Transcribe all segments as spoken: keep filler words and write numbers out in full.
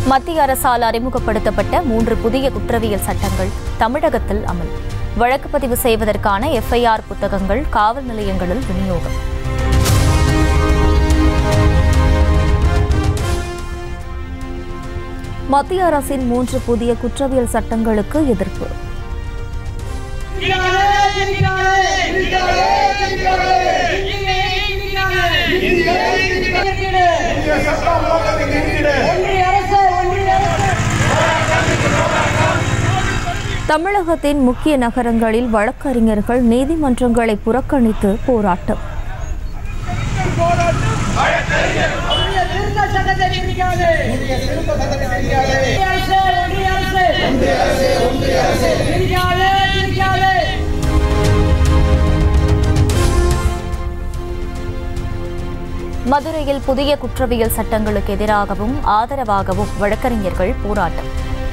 மத்திய அரசால் அறிமுகப்படுத்தப்பட்ட மூன்று புதிய குற்றவியல் சட்டங்கள் தமிழகத்தில் அமல். வழக்கு பதிவு செய்வதற்கான எஃப்ஐஆர் புத்தகங்கள் காவல் நிலையங்களில் விநியோகம். மத்திய அரசின் மூன்று புதிய குற்றவியல் சட்டங்களுக்கு எதிர்ப்பு. தமிழகத்தின் முக்கிய நகரங்களில் வழக்கறிஞர்கள் நீதிமன்றங்களை புறக்கணித்து போராட்டம். மதுரையில் புதிய குற்றவியல் சட்டங்களுக்கு எதிராகவும் ஆதரவாகவும் வழக்கறிஞர்கள் போராட்டம்.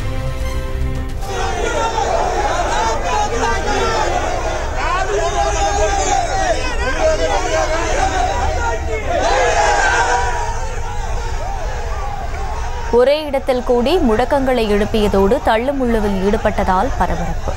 ஒரே இடத்தில் கூடி முழக்கங்களை எழுப்பியதோடு தள்ளுமுள்ளுவில் ஈடுபட்டதால் பரபரப்பு.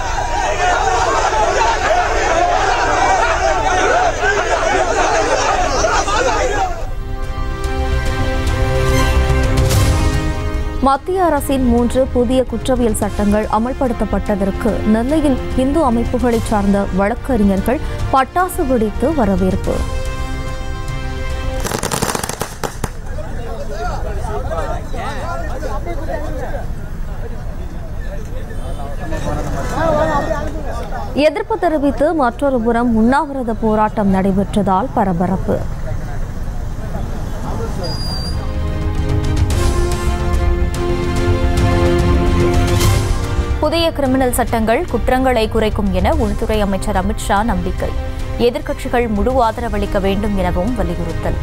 மத்திய அரசின் மூன்று புதிய குற்றவியல் சட்டங்கள் அமல்படுத்தப்பட்டதற்கு நெல்லையில் இந்து அமைப்புகளைச் சார்ந்த வழக்கறிஞர்கள் பட்டாசு வெடித்து வரவேற்பு. எதிர்ப்பு தெரிவித்து மற்றொரு புறம் உண்ணாவிரத போராட்டம் நடைபெற்றதால் பரபரப்பு. புதிய கிரிமினல் சட்டங்கள் குற்றங்களை குறைக்கும் என உள்துறை அமைச்சர் அமித்ஷா நம்பிக்கை. எதிர்க்கட்சிகள் முழு ஆதரவளிக்க வேண்டும் எனவும் வலியுறுத்தல்.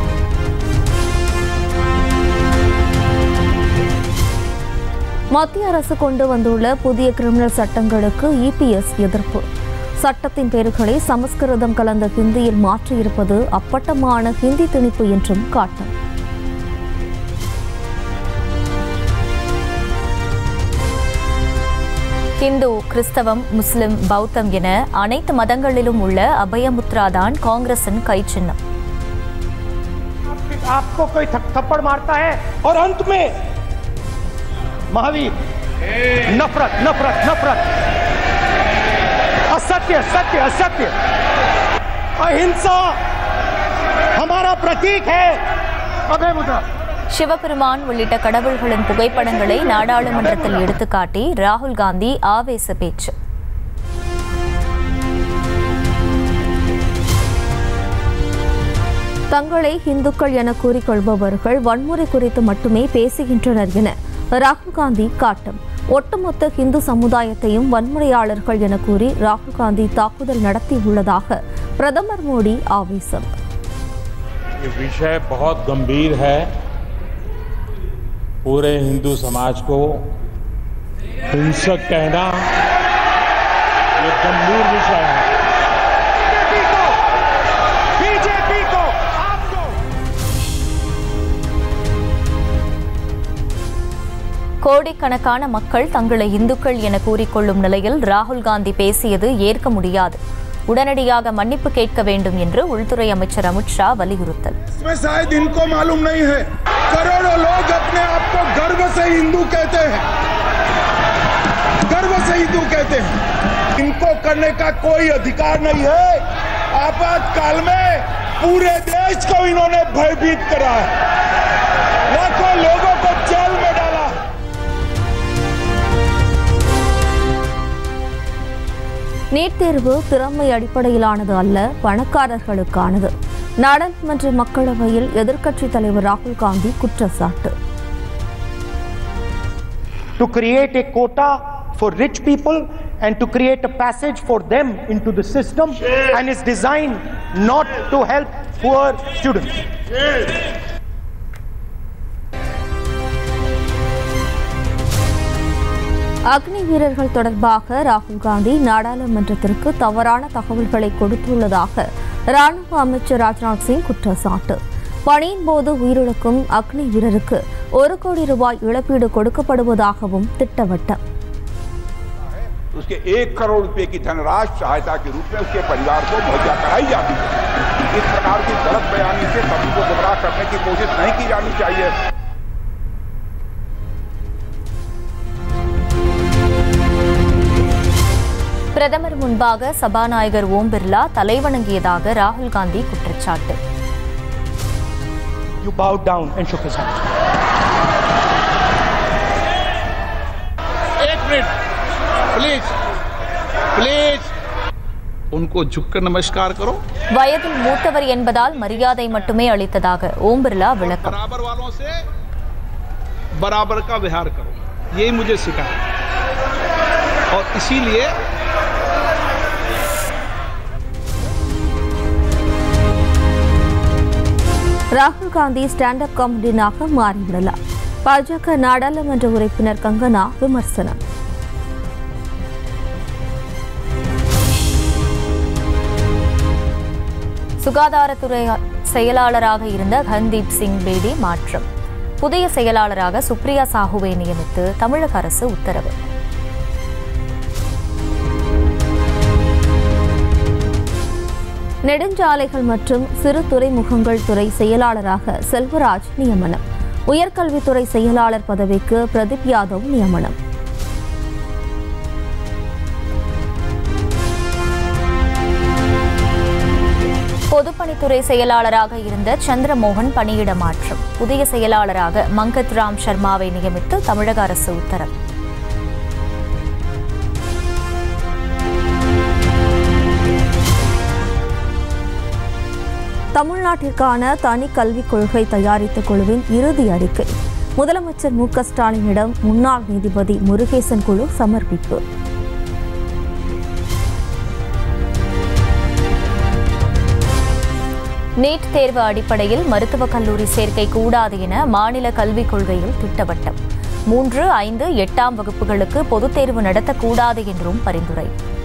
மத்திய அரசு கொண்டு வந்துள்ள புதிய கிரிமினல் சட்டங்களுக்கு இபிஎஸ் எதிர்ப்பு. சட்டத்தின் பெயர்களை சமஸ்கிருதம் கலந்த ஹிந்தியில் மாற்றியிருப்பது அப்பட்டமான ஹிந்தி திணிப்பு என்றும் காட்டும். இந்து, கிறிஸ்தவம், முஸ்லிம், பௌத்தம் என அனைத்து மதங்களிலும் உள்ள அபயமுத்ராதான் காங்கிரசின் கை சின்னம். आपको कोई थप्पड़ मारता है और अंत में महावीर नफरत नफरत नफरत असत्य सत्य असत्य अहिंसा हमारा प्रतीक है अभय मुद्रा. சிவபெருமான் உள்ளிட்ட கடவுள்களின் புகைப்படங்களை நாடாளுமன்றத்தில் எடுத்துக்காட்டி ராகுல் காந்தி ஆவேச பேச்சு. தங்களை இந்துக்கள் என கூறிக்கொள்பவர்கள் வன்முறை குறித்து மட்டுமே பேசுகின்றனர் என ராகுல் காந்தி காட்டம். ஒட்டுமொத்த இந்து சமுதாயத்தையும் வன்முறையாளர்கள் என கூறி ராகுல் காந்தி தாக்குதல் நடத்தியுள்ளதாக பிரதமர் மோடி ஆவேசம். विषय बहुत गंभीर है. पूरे हिंदू समाज को हिंसक कहना ये गंभीर विषय है. बीजेपी को आपको கோடிக்கணக்கான மக்கள் தங்களை இந்துக்கள் என கூறிக்கொள்ளும் நிலையில் ராகுல் காந்தி பேசியது ஏற்க முடியாது. உடனடியாக மன்னிப்பு கேட்க வேண்டும் என்று உள்துறை அமைச்சர் அமித்ஷா வலியுறுத்தல். शायद इनको मालूम नहीं है करोड़ों लोग अपने आप को गर्व से हिंदू कहते हैं गर्व से हिंदू कहते हैं. इनको करने का कोई अधिकार नहीं है. आपातकाल में पूरे देश को इन्होंने भयभीत करा है. लाखों लोगों को जेल में डाला. நீட் தேர்வு திறமை அடிப்படையிலானது அல்ல, பணக்காரர்களுக்கானது. நாடாளுமன்ற மக்களவையில் எதிர்க்கட்சித் தலைவர் ராகுல் காந்தி குற்றச்சாட்டு. to create a quota for rich people and to create a passage for them into the system and is designed not to help poor students. அக்னி வீரர்கள் தொடர்பாக ராகுல் காந்தி நாடாளுமன்றத்திற்கு தவறான தகவல்களை கொடுத்துள்ளதாக ராணுவ அமைச்சர் ராஜ்நாத் சிங் குற்றச்சாட்டு. பணியின் போது உயிரிழக்கும் அக்னி வீரருக்கு ஒரு கோடி ரூபாய் இழப்பீடு கொடுக்கப்படுவதாகவும் திட்டவட்டம். उसके एक करोड़ रुपए की धनराशि सहायता के रूप में उसके परिवार को मुहैया कराई जाती है। इस प्रकार की गलत बयानी से सभी को गुमराह करने की कोशिश नहीं की जानी चाहिए। பிரதமர் முன்பாக சபாநாயகர் ஓம் பிர்லா தலைவணங்கியதாக ராகுல் காந்தி குற்றச்சாட்டு. You bowed down and shook his hand. एक मिनट प्लीज प्लीज उनको झुककर नमस्कार करो. வயதில் மூத்தவர் என்பதால் மரியாதை மட்டுமே அளித்ததாக ஓம் பிர்லா விளக்கம். बराबर वालों से बराबर का व्यवहार करो, यही मुझे सिखाया और इसीलिए ராகுல் காந்தி ஸ்டாண்ட் அப் காமெடியனாக மாறிவிடலாம். பாஜக நாடாளுமன்ற உறுப்பினர் கங்கனா விமர்சனம். சுகாதாரத்துறை செயலாளராக இருந்த ஹர்தீப் சிங் பேடி மாற்றம். புதிய செயலாளராக சுப்ரியா சாஹுவை நியமித்து தமிழக அரசு உத்தரவு. நெடுஞ்சாலைகள் மற்றும் சிறு துறைமுகங்கள் துறை செயலாளராக செல்வராஜ் நியமனம். உயர்கல்வித்துறை செயலாளர் பதவிக்கு பிரதீப் யாதவ் நியமனம். பொதுப்பணித்துறை செயலாளராக இருந்த சந்திரமோகன் பணியிட மாற்றம். புதிய செயலாளராக மங்கத் ராம் சர்மாவை நியமித்து தமிழக அரசு உத்தரவு. தமிழ்நாட்டிற்கான தனி கல்விக் கொள்கை தயாரித்த குழுவின் இறுதி அறிக்கை முதலமைச்சர் மு க ஸ்டாலினிடம் முன்னாள் நீதிபதி முருகேசன் குழு சமர்ப்பிப்பு. நீட் தேர்வு அடிப்படையில் மருத்துவக் கல்லூரி சேர்க்கை கூடாது என மாநில கல்விக் கொள்கையில் திட்டவட்டம். மூன்று ஐந்து எட்டாம் வகுப்புகளுக்கு பொதுத் தேர்வு நடத்தக்கூடாது என்றும் பரிந்துரை.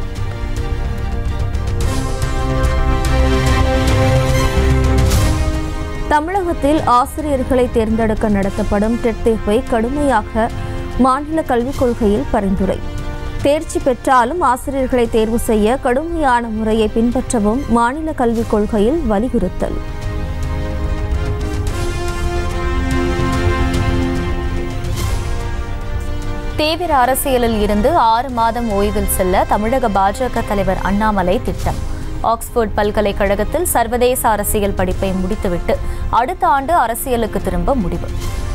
தமிழகத்தில் ஆசிரியர்களை தேர்ந்தெடுக்க நடத்தப்படும் டெட் தேர்வை கடுமையாக மாநில கல்விக் கொள்கையில் பரிந்துரை. தேர்ச்சி பெற்றாலும் ஆசிரியர்களை தேர்வு செய்ய கடுமையான முறையை பின்பற்றவும் மாநில கல்விக் கொள்கையில் வலியுறுத்தல். தீவிர அரசியலில் இருந்து ஆறு மாதம் ஓய்வில் செல்ல தமிழக பாஜக தலைவர் அண்ணாமலை திட்டம். ஆக்ஸ்போர்ட் பல்கலைக்கழகத்தில் சர்வதேச அரசியல் படிப்பை முடித்துவிட்டு அடுத்த ஆண்டு அரசியலுக்கு திரும்ப முடிவு.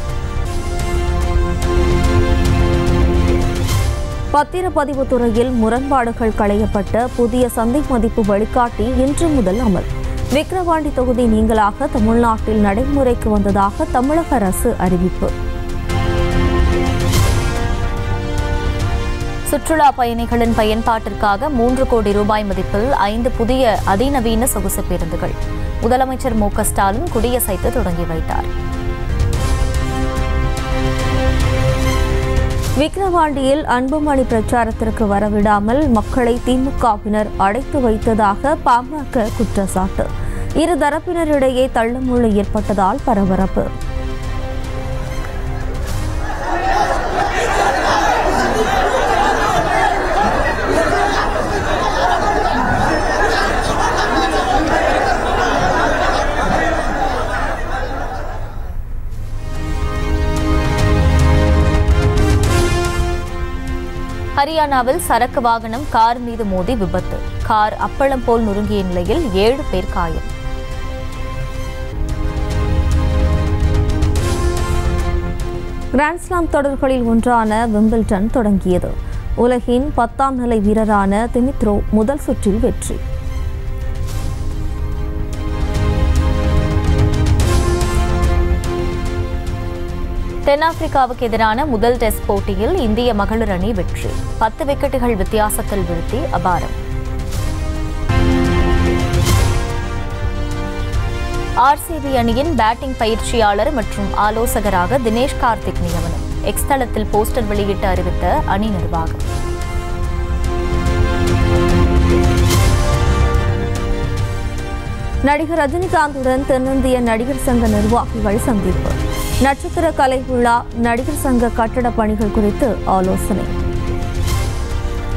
பத்திரப்பதிவு துறையில் முரண்பாடுகள் களையப்பட்ட புதிய சந்தை மதிப்பு வழிகாட்டி இன்று முதல் அமல். விக்கிரவாண்டி தொகுதி நீங்களாக தமிழ்நாட்டில் நடைமுறைக்கு வந்ததாக தமிழக அரசு அறிவிப்பு. சுற்றுலா பயணிகளின் பயன்பாட்டிற்காக மூன்று கோடி ரூபாய் மதிப்பில் ஐந்து புதிய அதிநவீன சொகுசு பேருந்துகள் முதலமைச்சர் மு க ஸ்டாலின் கொடியசைத்து தொடங்கி வைத்தார். விக்கிரவாண்டியில் அன்புமணி பிரச்சாரத்திற்கு வரவிடாமல் மக்களை திமுகவினர் அடைத்து வைத்ததாக பாமக குற்றச்சாட்டு. இரு தரப்பினரிடையே தள்ளுமுள்ளு ஏற்பட்டதால் பரபரப்பு. ஹரியானாவில் சரக்கு வாகனம் கார் மீது மோதி விபத்து. கார் அப்பளம் போல் நொறுங்கிய நிலையில் ஏழு பேர் காயம். கிராண்ட்ஸ்லாம் தொடர்களில் ஒன்றான விம்பிள்டன் தொடங்கியது. உலகின் பத்தாம் நிலை வீரரான திமித்ரோ முதல் சுற்றில் வெற்றி. தென்னாப்பிரிக்காவுக்கு எதிரான முதல் டெஸ்ட் போட்டியில் இந்திய மகளிர் அணி வெற்றி. பத்து விக்கெட்டுகள் வித்தியாசத்தில் வீழ்த்தி அபாரம். ஆர்சிபி அணியின் பேட்டிங் பயிற்சியாளர் மற்றும் ஆலோசகராக தினேஷ் கார்த்திக் நியமனம். எக்ஸ் தளத்தில் போஸ்டர் வெளியிட்டு அறிவித்த அணி நிர்வாகம். நடிகர் ரஜினிகாந்துடன் தென்னிந்திய நடிகர் சங்க நிர்வாகிகள் சந்திப்பு. நட்சத்திர கலை விழா, நடிகர் சங்க கட்டட பணிகள் குறித்து ஆலோசனை.